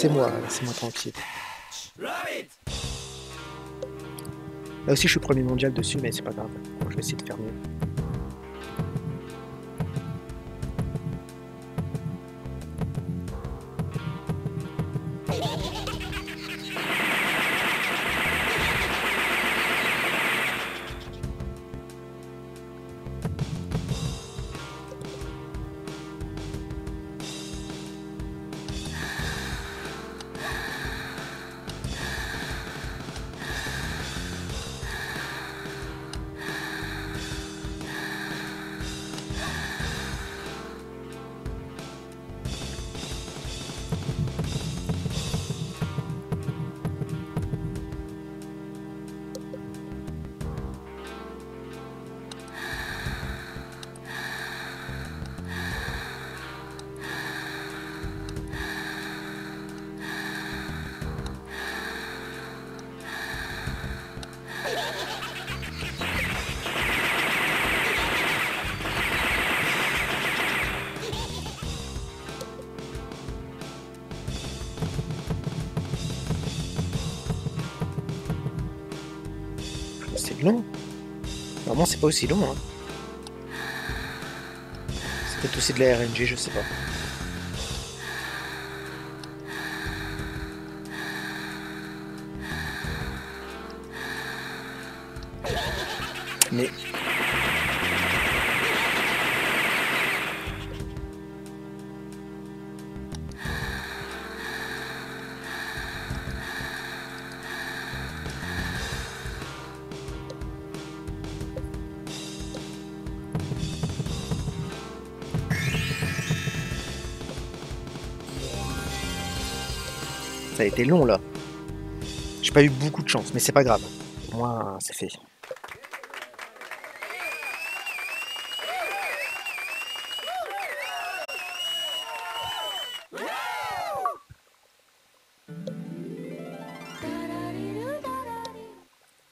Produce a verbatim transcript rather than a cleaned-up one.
laissez-moi, laissez-moi tranquille. Là aussi, je suis premier mondial dessus, mais c'est pas grave. Bon, je vais essayer de faire mieux. C'est long. Normalement, c'est pas aussi long. Hein. C'est peut-être aussi de la R N G, je sais pas. Mais... ça a été long, là. J'ai pas eu beaucoup de chance, mais c'est pas grave. Au moins, c'est fait.